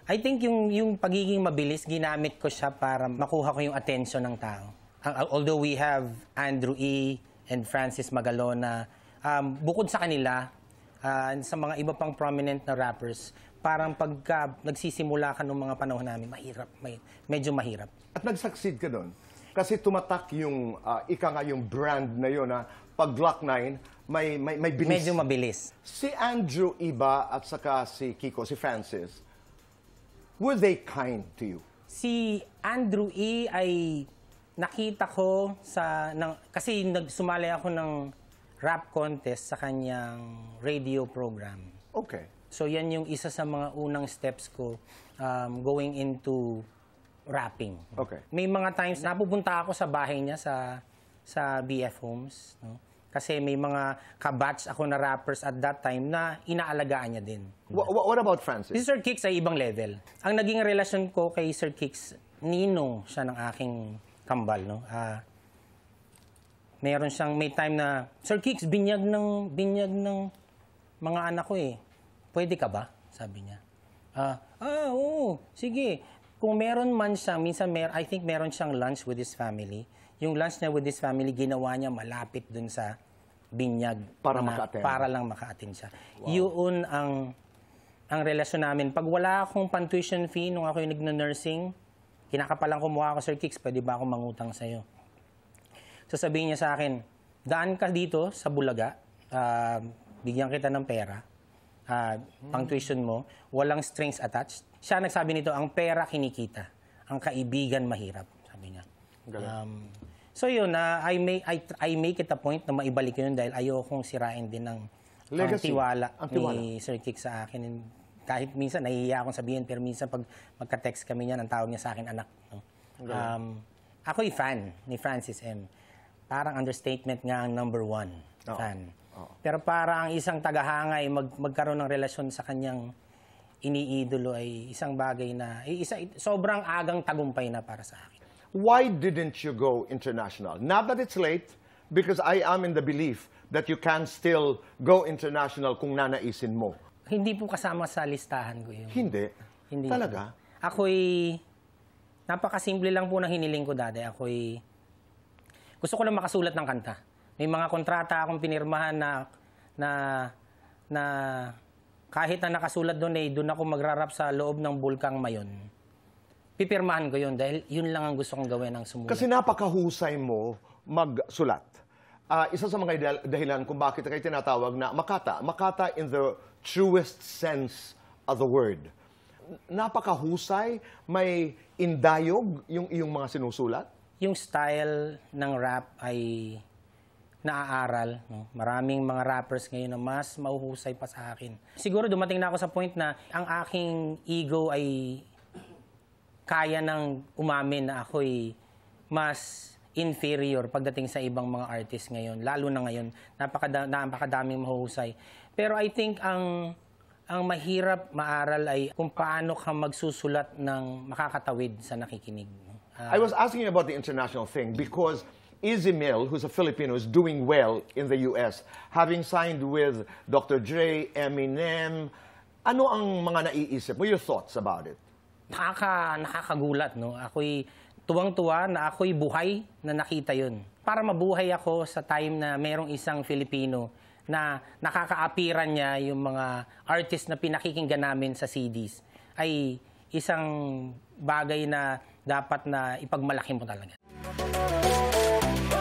I think yung pagiging mabilis, ginamit ko siya para makuha ko yung attention ng tao. Although we have Andrew E. and Francis Magalona, bukod sa kanila, sa mga iba pang prominent na rappers, parang pagka nagsisimula ka ng mga panahon namin, medyo mahirap. At nag-succeed ka doon. Kasi tumatak yung, yung brand na yun, pag Glock 9, may bilis. Medyo mabilis. Si Andrew Iba at saka si Kiko, si Francis, were they kind to you? Si Andrew E. ay nakita ko kasi sumali ako ng rap contest sa kanyang radio program. Okay. So yan yung isa sa mga unang steps ko going into rapping. Okay. May mga times napupunta ako sa bahay niya sa BF Homes, no? Kasi may mga kabatch ako na rappers at that time na inaalagaan niya din. What about Francis? Si Sir Kicks ay ibang level. Ang naging relasyon ko kay Sir Kicks, ninong siya ng aking kambal, no? May time na, Sir Kicks, binyag ng mga anak ko eh. Pwede ka ba? Sabi niya. Oo, sige. Kung meron man siya, minsan I think meron siyang lunch with his family. Yung lunch niya with his family, ginawa niya malapit dun sa binyag. Para lang maka-attend siya. Wow. Yun ang relasyon namin. Pag wala akong pan-tuition fee, nung ako yung nagna-nursing, kinakapalang kumuha ako, Sir Kicks, pwede ba akong mangutang sa'yo? So sabihin niya sa akin, daan ka dito sa Bulaga, bigyan kita ng pera, pang-tuition mo, walang strings attached. Siya nagsabi nito, ang pera kinikita, ang kaibigan mahirap, sabi niya. So yun, I make it a point na maibalik yun dahil ayokong sirain din ang tiwala ni Sir Kicks sa akin. Kahit minsan, nahihiya akong sabihin, pero minsan pag magka-text kami niyan, ang tawag niya sa akin, anak. No? Ako'y fan ni Francis M. Parang understatement nga ang #1 fan. Pero parang isang tagahangay magkaroon ng relasyon sa kanyang iniidolo ay isang bagay na, sobrang agang tagumpay na para sa akin. Why didn't you go international? Not that it's late, because I am in the belief that you can still go international kung nanaisin mo. Hindi po kasama sa listahan ko yun. Hindi? Talaga? Ako'y, napakasimple lang po ng hiniling ko dati. Gusto ko lang makasulat ng kanta. May mga kontrata akong pinirmahan na kahit na nakasulat doon, doon ako magrarap sa loob ng Bulkang Mayon. Pipirmahan ko yun dahil yun lang ang gusto kong gawin ng sumulat. Kasi napakahusay mo magsulat. Isa sa mga dahilan kung bakit kayo tinatawag na Makata. Makata in the truest sense of the word. Napakahusay, may indayog yung iyong mga sinusulat? Yung style ng rap ay naaaral. No? Maraming mga rappers ngayon na mas mahuhusay pa sa akin. Siguro dumating na ako sa point na ang aking ego ay kaya nang umamin na ako'y mas inferior pagdating sa ibang mga artists ngayon. Lalo na ngayon, napakadaming mahuhusay. Pero I think ang mahirap maaral ay kung paano ka magsusulat ng makakatawid sa nakikinig. I was asking you about the international thing because Izzy Mill, who's a Filipino, is doing well in the US, having signed with Dr. Dre, Eminem. Ano ang mga naiisip mo? Your thoughts about it? Nakakagulat, no? Ako'y tuwang-tuwa na ako'y buhay na nakita yun. Para mabuhay ako sa time na merong isang Filipino na nakakaapiran niya yung mga artist na pinakikinggan namin sa CDs, ay isang bagay na dapat na ipagmalaki mo talaga.